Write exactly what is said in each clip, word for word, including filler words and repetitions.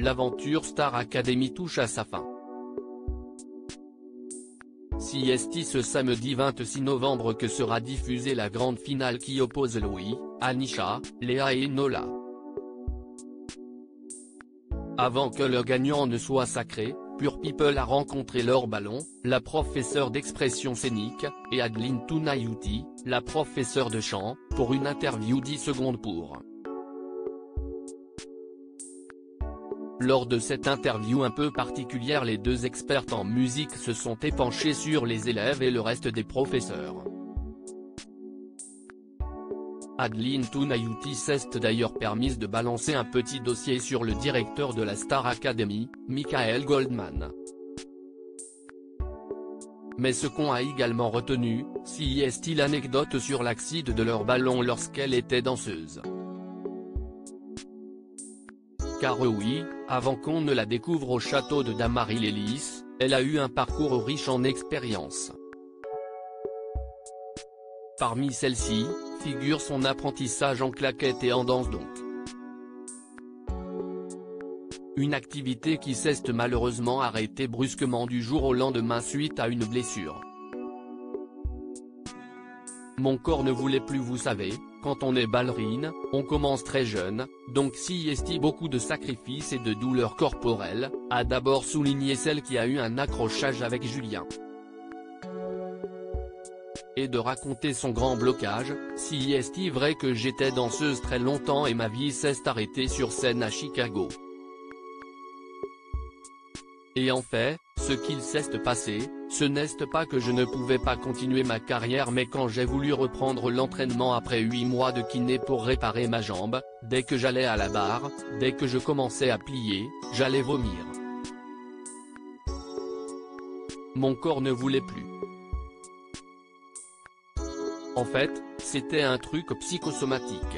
l'aventure Star Academy touche à sa fin. C S T ce samedi vingt-six novembre que sera diffusée la grande finale qui oppose Louis, Anisha, Léa et Nola. Avant que le gagnant ne soit sacré, Pure People a rencontré Laure Ballon, la professeure d'expression scénique, et Adeline Tounayouti, la professeure de chant, pour une interview dix secondes pour. Lors de cette interview un peu particulière, les deux expertes en musique se sont épanchées sur les élèves et le reste des professeurs. Adeline Tounayouti s'est d'ailleurs permise de balancer un petit dossier sur le directeur de la Star Academy, Michael Goldman. Mais ce qu'on a également retenu, c'est l'anecdote sur l'accident de Laure Ballon lorsqu'elle était danseuse. Car oui, avant qu'on ne la découvre au château de Damary-lès-Lys, elle a eu un parcours riche en expériences. Parmi celles-ci, figure son apprentissage en claquettes et en danse donc. Une activité qui s'est malheureusement arrêtée brusquement du jour au lendemain suite à une blessure. Mon corps ne voulait plus, vous savez, quand on est ballerine, on commence très jeune, donc s'y estime beaucoup de sacrifices et de douleurs corporelles, a d'abord souligné celle qui a eu un accrochage avec Julien. Et de raconter son grand blocage, si est vrai que j'étais danseuse très longtemps et ma vie s'est arrêtée sur scène à Chicago. Et en fait, ce qu'il s'est passé, ce n'est pas que je ne pouvais pas continuer ma carrière, mais quand j'ai voulu reprendre l'entraînement après huit mois de kiné pour réparer ma jambe, dès que j'allais à la barre, dès que je commençais à plier, j'allais vomir. Mon corps ne voulait plus. En fait, c'était un truc psychosomatique.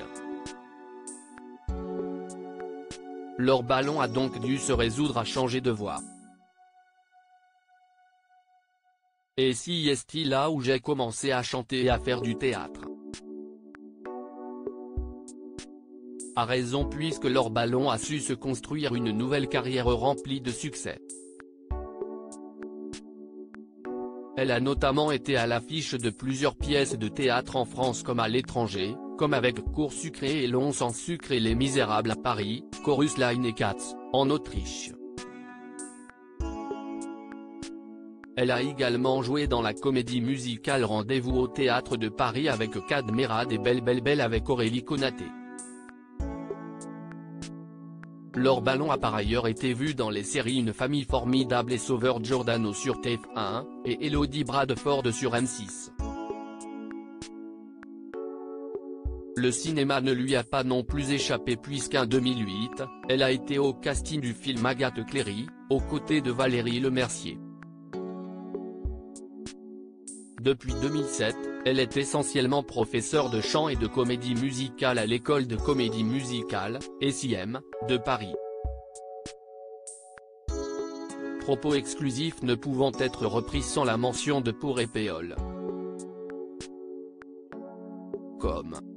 Laure Ballon a donc dû se résoudre à changer de voix. Et si est là où j'ai commencé à chanter et à faire du théâtre. A raison, puisque Laure Ballon a su se construire une nouvelle carrière remplie de succès. Elle a notamment été à l'affiche de plusieurs pièces de théâtre en France comme à l'étranger, comme avec Cours sucré et Long sans sucre et Les Misérables à Paris, Chorus Line et Katz, en Autriche. Elle a également joué dans la comédie musicale Rendez-vous au Théâtre de Paris avec Cadmerade et Belle Belle Belle avec Aurélie Konaté. Laure Ballon a par ailleurs été vue dans les séries Une famille formidable et Sauveur Giordano sur T F un, et Elodie Bradford sur M six. Le cinéma ne lui a pas non plus échappé puisqu'en deux mille huit, elle a été au casting du film Agathe Cléry, aux côtés de Valérie Lemercier. Depuis deux mille sept, elle est essentiellement professeure de chant et de comédie musicale à l'école de comédie musicale, S I M, de Paris. Propos exclusifs ne pouvant être repris sans la mention de Pour et Péole. Comme.